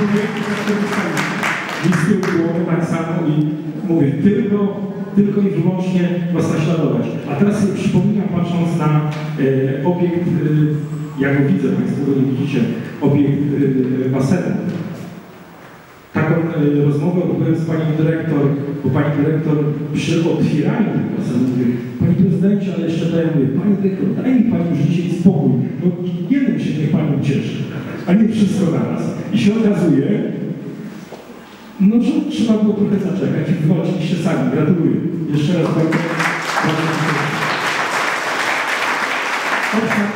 Niskie było tak samo i mówię, tylko i wyłącznie was naśladować. A teraz sobie przypominam, patrząc na obiekt, jak go widzę, Państwo go nie widzicie, obiekt basenu. Taką rozmowę odbyłem z Panią Dyrektor, bo Pani Dyrektor przy otwieraniu tego basenu mówi: Panie Prezydencie, ale jeszcze to ja mówię, Pani Dyrektor, daj mi Pani już dzisiaj spokój, no jednym się niech Pani cieszy, a nie wszystko naraz. I się okazuje, no, że trzeba było trochę zaczekać i wywalczyliście sami. Gratuluję. Jeszcze raz Pani.